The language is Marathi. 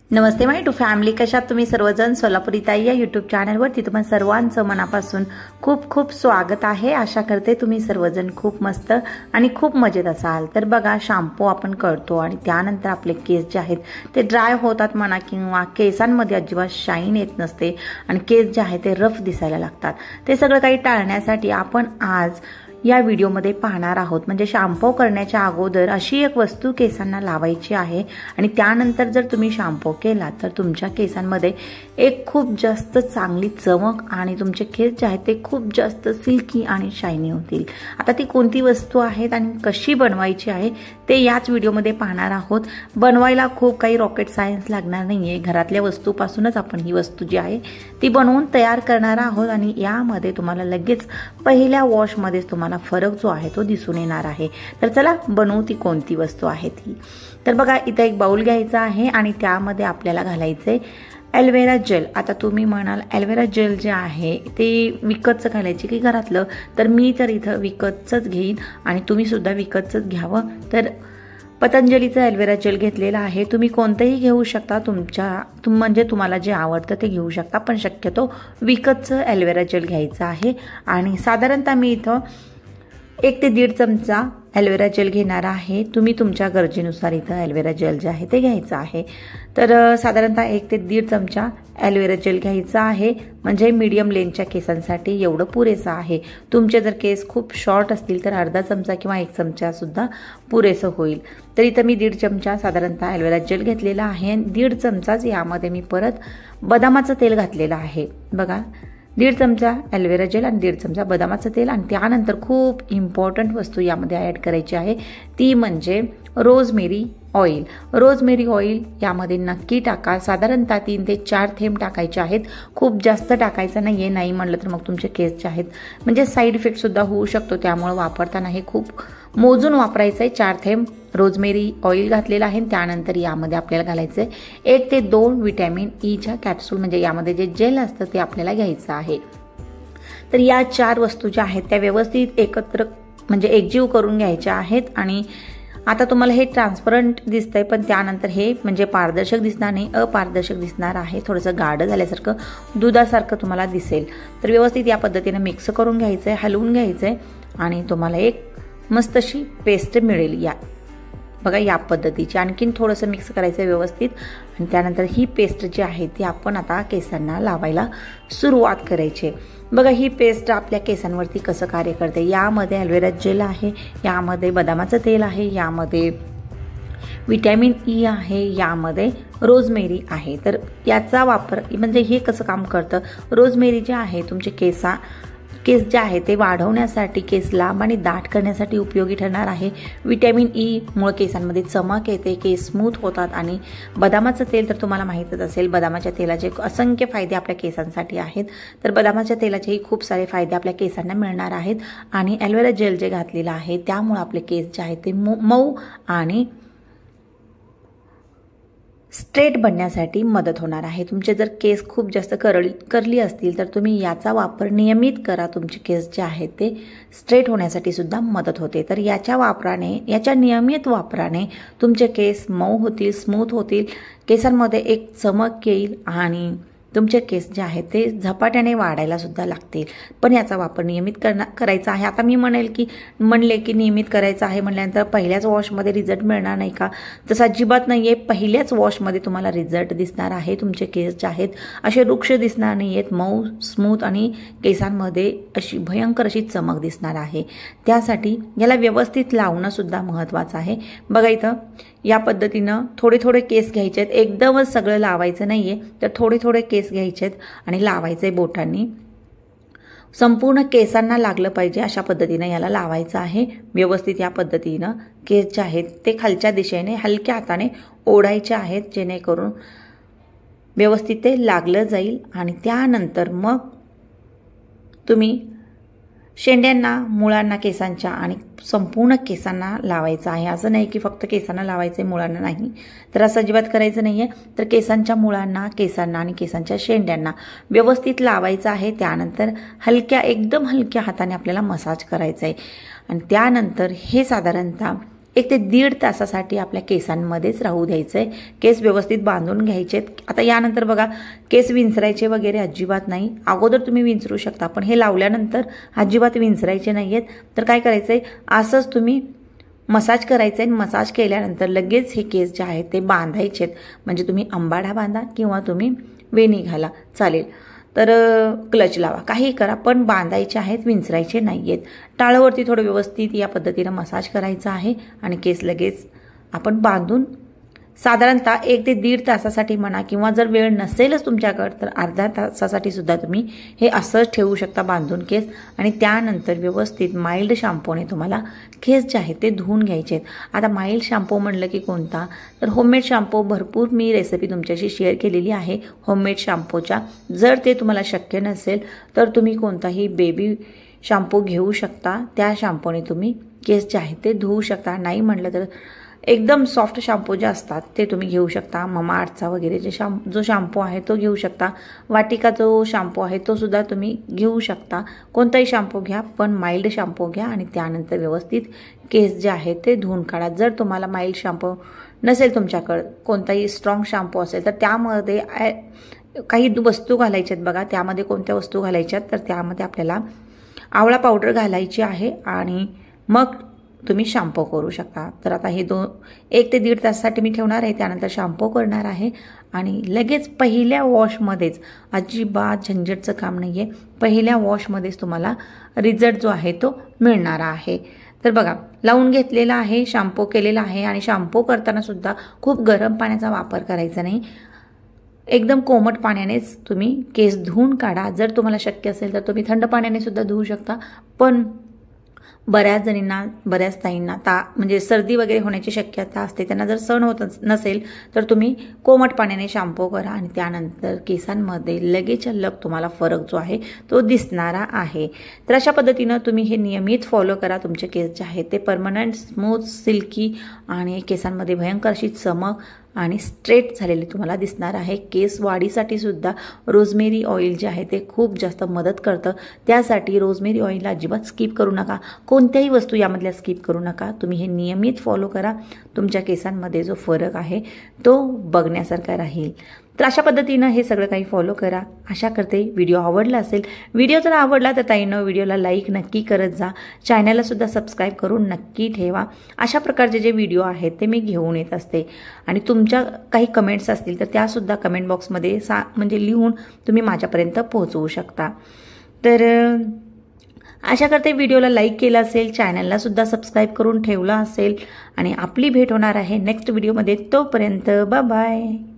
नमस्ते माय टू फॅमिली, कशात तुम्ही सर्वजण? सोलापुरी ताई या यूट्यूब चॅनलवरती तुम्हा सर्वांचं मनापासून खूप खूप स्वागत आहे। आशा करते तुम्ही सर्वजण खूप मस्त आणि खूप मजेत असाल। तर बघा, शॅम्पू आपण करतो आणि त्यानंतर आपले केस जे आहेत ते ड्राय होतात म्हणा, किंवा केसांमध्ये अजिबात शाईन येत नसते आणि केस जे आहे ते रफ दिसायला लागतात। ते सगळं काही टाळण्यासाठी आपण आज या व्हिडिओमध्ये पाहणार आहोत। म्हणजे शॅम्पू करण्याच्या अगोदर अशी एक वस्तू केसांना लावायची आहे आणि त्यानंतर जर तुम्ही शॅम्पू केला तर तुमच्या केसांमध्ये एक खूप जास्त चांगली चमक आणि तुमचे केस जे आहेत ते खूप जास्त सिल्की आणि शायनी होतील। आता ती कोणती वस्तू आहे आणि कशी बनवायची आहे ते याच व्हिडिओमध्ये पाहणार आहोत। बनवायला खूप काही रॉकेट सायन्स लागणार नाहीये, घरातल्या वस्तूपासूनच आपण ही वस्तू जी आहे ती बनवून तयार करणार आहोत आणि यामध्ये तुम्हाला लगेच पहिल्या वॉशमध्ये तुम्हाला फरक जो आहे तो दिसून येणार आहे। तर चला बनवू ती कोणती वस्तू आहे ती। तर बघा, इथे एक बाउल घ्यायचा आहे आणि त्यामध्ये आपल्याला घालायचे ॲलोवेरा जेल। आता तुम्ही म्हणाल ॲलोवेरा जेल जे आहे ते विकतचं घालायचे की घरातलं, तर मी तर इथं विकतचंच घेईन आणि तुम्ही सुद्धा विकतचंच घ्यावं। तर पतंजलीचं ॲलोवेरा जेल घेतलेला आहे, तुम्ही कोणतेही घेऊ शकता, म्हणजे तुम्हाला जे आवडतं ते घेऊ शकता, पण शक्यतो विकतचं ॲलोवेरा जेल घ्यायचं आहे। आणि साधारणतः मी इथं 1 ते 1.5 चमचा ॲलोवेरा जेल घेणार आहे। तुम्ही तुमच्या गरजेनुसार इथं ॲलोवेरा जेल जे आहे ते घ्यायचं आहे। तर साधारणतः 1 ते 1.5 चमचा ॲलोवेरा जेल घ्यायचा आहे, म्हणजे मीडियम लेंथच्या केसांसाठी एवढं पुरेसं आहे। तुमचे जर केस खूप शॉर्ट असतील तर अर्धा चमचा किंवा 1 चमचा सुद्धा पुरेसं होईल। तर इथं मी 1.5 चमचा साधारणतः ॲलोवेरा जेल घेतलेला आहे। 1.5 चमचाच यामध्ये मी परत बदामाचं तेल घातलेलं आहे। बघा, 1.5 चमचा ॲलोवेरा जेल आणि 1.5 चमचा बदामाचं तेल। आणि त्यानंतर खूप इम्पॉर्टंट वस्तू यामध्ये ॲड करायची आहे, ती म्हणजे रोजमेरी ऑइल। रोजमेरी ऑइल यामध्ये नक्की टाका, साधारणतः 3 ते 4 थेंब टाकायचे आहेत, खूप जास्त टाकायचं नाहीये। नाही म्हणलं तर मग तुमचे केस जे आहेत म्हणजे साईड इफेक्ट सुद्धा होऊ शकतो, त्यामुळे वापरताना हे खूप मोजून वापरायचं आहे। 4 थेंब रोजमेरी ऑइल घातलेलं आहे। त्यानंतर यामध्ये आपल्याला घालायचं आहे 1 ते 2 व्हिटॅमिन ईच्या कॅप्सूल, म्हणजे यामध्ये जे जेल असतं ते आपल्याला घ्यायचं आहे। तर या 4 वस्तू ज्या आहेत त्या व्यवस्थित एकत्र म्हणजे एकजीव करून घ्यायच्या आहेत। आणि आता तुम्हाला हे ट्रान्सपरंट दिसतंय, पण त्यानंतर हे म्हणजे पारदर्शक दिसणार नाही, अपारदर्शक दिसणार आहे, थोडंसं गाढ झाल्यासारखं दुधासारखं तुम्हाला दिसेल। तर व्यवस्थित या पद्धतीने मिक्स करून घ्यायचंय, हलवून घ्यायचंय आणि तुम्हाला एक मस्त अशी पेस्ट मिळेल। या बघा, या पद्धतीची आणखीन थोडंसं मिक्स करायचं व्यवस्थित आणि त्यानंतर ही पेस्ट जी आहे ती आपण आता केसांना लावायला सुरुवात करायची। बघा, ही पेस्ट आपल्या केसांवरती कसं कार्य करते। यामध्ये ॲलोवेरा जेल आहे, यामध्ये बदामाचं तेल आहे, यामध्ये व्हिटॅमिन ई आहे, यामध्ये रोजमेरी आहे। तर याचा वापर म्हणजे हे कसं काम करतं, रोजमेरी जे आहे तुमचे केस जे आहे ते वाढवण्यासाठी, केस लांब आणि दाट करण्यासाठी उपयोगी ठरणार आहे। व्हिटॅमिन ई मुळे केसांमध्ये चमक येते, केस स्मूथ होतात। आणि बदामाचं तेल तर तुम्हाला माहीतच असेल, बदामाच्या तेलाचे असंख्य फायदे आपल्या केसांसाठी आहेत। तर बदामाच्या तेलाचेही खूप सारे फायदे आपल्या केसांना मिळणार आहेत। आणि ॲलोवेरा जेल जे घातलेलं आहे त्यामुळे आपले केस जे आहेत ते मऊ आणि स्ट्रेट बनण्यासाठी मदत होणार आहे। तुमचे जर केस खूप जास्त करली असतील तर तुम्ही याचा वापर नियमित करा, तुमचे केस जे आहेत ते स्ट्रेट होण्यासाठी सुद्धा मदत होते। तर याच्या नियमित वापराने तुमचे केस मऊ होतील, स्मूथ होतील, केसांमध्ये एक चमक येईल आणि तुमचे केस जे आहेत ते झपाट्याने वाढायला सुद्धा लागतील। पण याचा वापर नियमित करायचा आहे। आता मी म्हणले की नियमित करायचं आहे म्हणल्यानंतर पहिल्याच वॉशमध्ये रिझल्ट मिळणार नाही का? तसं अजिबात नाहीये, पहिल्याच वॉशमध्ये तुम्हाला रिझल्ट दिसणार आहे। तुमचे केस जे आहेत असे वृक्ष दिसणार नाहीयेत, मऊ स्मूथ आणि केसांमध्ये अशी भयंकर अशी चमक दिसणार आहे। त्यासाठी याला व्यवस्थित लावणं सुद्धा महत्त्वाचं आहे। बघा, इथं या पद्धतीनं थोडे थोडे केस घ्यायचे आहेत, एकदमच सगळं लावायचं नाहीये, तर थोडे थोडे केस घ्यायचे आहेत आणि लावायचे बोटांनी, संपूर्ण केसांना लागलं पाहिजे अशा पद्धतीनं याला लावायचं आहे। व्यवस्थित या पद्धतीनं केस जे आहेत ते खालच्या दिशेने हलक्या हाताने ओढायचे आहेत, जेणेकरून व्यवस्थित ते लागलं जाईल। आणि त्यानंतर मग तुम्ही शेंड्यांना, मुळांना केसांच्या आणि संपूर्ण केसांना लावायचं आहे। असं नाही की फक्त केसांना लावायचं, मुळांना नाही, तर असं अजिबात करायचं नाहीये। तर केसांच्या मुळांना, केसांना आणि केसांच्या शेंड्यांना व्यवस्थित लावायचं आहे। त्यानंतर एकदम हलक्या हाताने आपल्याला मसाज करायचा आहे आणि त्यानंतर हे साधारणतः 1 ते 1.5 तासासाठी आपल्या केसांमध्येच राहू द्यायचं आहे. केस व्यवस्थित बांधून घ्यायचे. आता यानंतर बघा केस विंचरायचे वगैरे अजिबात नाही. अगोदर तुम्ही विंचरू शकता, पण हे लावल्यानंतर अजिबात विंचरायचे नाही आहेत. तर काय करायचं आहे, असंच तुम्ही मसाज करायचं आहे. मसाज केल्यानंतर लगेच हे केस जे आहेत ते बांधायचे आहेत. म्हणजे तुम्ही अंबाडा बांधा किंवा तुम्ही वेणी घाला चालेल. तर क्लच लावा, काही करा, पण बांधायचे आहेत, विंचरायचे नाही आहेत. टाळवरती थोडं व्यवस्थित या पद्धतीनं मसाज करायचं आहे आणि केस लगेच आपण बांधून साधारणतः 1 ते 1.5 तासासाठी म्हणा, किंवा जर वेळ नसेलच तुमच्याकडे तर अर्ध्या तासासाठी सुद्धा तुम्ही हे असंच ठेवू शकता बांधून केस. आणि त्यानंतर व्यवस्थित माइल्ड शॅम्पूने तुम्हाला केस जे आहेत ते धुवून घ्यायचे आहेत. आता माइल्ड शॅम्पू म्हणलं की कोणता, तर होममेड शॅम्पू भरपूर मी रेसिपी तुमच्याशी शेअर केलेली आहे होममेड शॅम्पूच्या. जर ते तुम्हाला शक्य नसेल तर तुम्ही कोणताही बेबी शॅम्पू घेऊ शकता. त्या शॅम्पूने तुम्ही केस जे आहेत ते धुवू शकता. नाही म्हटलं तर एकदम सॉफ्ट शॅम्पू जे असतात ते तुम्ही घेऊ शकता. ममाअर्थचा वगैरे जो शॅम्पू आहे तो घेऊ शकता. वाटिका जो शॅम्पू आहे तो सुद्धा तुम्ही घेऊ शकता. कोणताही शॅम्पू घ्या, पण माइल्ड शॅम्पू घ्या आणि त्यानंतर व्यवस्थित केस जे आहेत ते धुवून काढा. जर तुम्हाला माइल्ड शॅम्पू नसेल तुमच्याकडे, कोणताही स्ट्रॉंग शॅम्पू असेल तर त्यामध्ये काही वस्तू घालायच्या आहेत बघा. त्यामध्ये कोणत्या वस्तू घालायच्यात, तर त्यामध्ये आपल्याला आवळा पावडर घालायची आहे आणि मग तुम्ही शॅम्पू करू शकता. तर आता हे 1 ते 1.5 तासासाठी मी ठेवणार आहे. त्यानंतर शॅम्पू करणार आहे आणि लगेच पहिल्या वॉशमध्येच, अजिबात झंझटचं काम नाही आहे, पहिल्या वॉशमध्येच तुम्हाला रिझल्ट जो आहे तो मिळणार आहे. तर बघा लावून घेतलेला आहे, शॅम्पू केलेला आहे. आणि शॅम्पू करताना सुद्धा खूप गरम पाण्याचा वापर करायचा नाही. एकदम कोमट पाण्यानेच तुम्ही केस धुवून काढा. जर तुम्हाला शक्य असेल तर तुम्ही थंड पाण्याने सुद्धा धुवू शकता. पण बऱ्याच जणींना, बऱ्याच ताईंना म्हणजे सर्दी वगैरे होण्याची शक्यता असते. त्यांना जर सहन होत नसेल तर तुम्ही कोमट पाण्याने शॅम्पू करा आणि त्यानंतर केसांमध्ये लगेच तुम्हाला फरक जो आहे तो दिसणारा आहे. तर अशा पद्धतीनं तुम्ही हे नियमित फॉलो करा. तुमचे केस जे आहेत ते परमनंट, स्मूथ, सिल्की आणि केसांमध्ये भयंकर अशी चमक आणि स्ट्रेट झालेले तुम्हाला दिसणार आहे. केस वाढीसाठी सुद्धा रोजमेरी ऑइल जे आहे ते खूप जास्त मदत करतं. त्यासाठी रोजमेरी ऑइलला अजिबात स्किप करू नका. कोणत्याही वस्तू यामधल्या स्किप करू नका. तुम्ही हे नियमित फॉलो करा. तुमच्या केसांमध्ये जो फरक आहे तो बघण्यासारखा राहील. तर अशा पद्धतीनं हे सगळं काही फॉलो करा. आशा करते व्हिडिओ आवडला असेल. व्हिडिओ जर आवडला तर ताईंनो व्हिडिओला लाईक नक्की करत जा. चॅनलला सुद्धा सबस्क्राईब करून नक्की ठेवा. अशा प्रकारचे जे व्हिडिओ आहेत ते मी घेऊन येत असते. आणि तुमच्या काही कमेंट्स असतील तर त्यासुद्धा कमेंट बॉक्समध्ये म्हणजे लिहून तुम्ही माझ्यापर्यंत पोहोचवू शकता. तर आशा करते व्हिडिओला लाईक केला असेल, चॅनलला सुद्धा सबस्क्राईब करून ठेवला असेल. आणि आपली भेट होणार आहे नेक्स्ट व्हिडिओमध्ये. तोपर्यंत बाय बाय.